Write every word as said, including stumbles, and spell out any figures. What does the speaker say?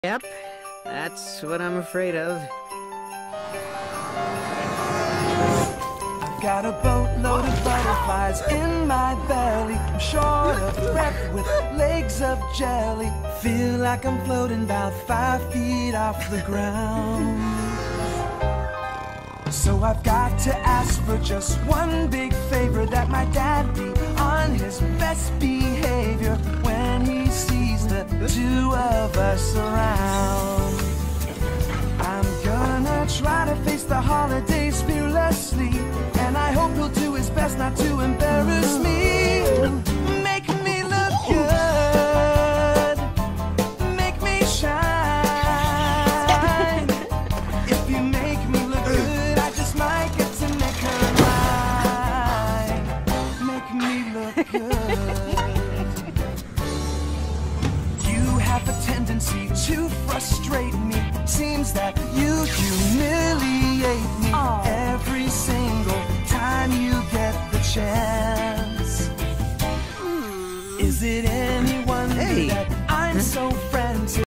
Yep, that's what I'm afraid of. I've got a boatload of butterflies in my belly. I'm short of breath with legs of jelly. Feel like I'm floating about five feet off the ground. So I've got to ask for just one big favor, that my dad be on his best behavior when he sees the two of us around. I'm gonna try to face the holidays fearlessly, and I hope he'll do his best not to embarrass me. Make me look good, make me shine. If you make me look good, I just might get to make her mine. Make me look good. You have a tendency to frustrate me. Seems that you humiliate me Aww. Every single time you get the chance. Hmm. Is it any wonder hey. that I'm so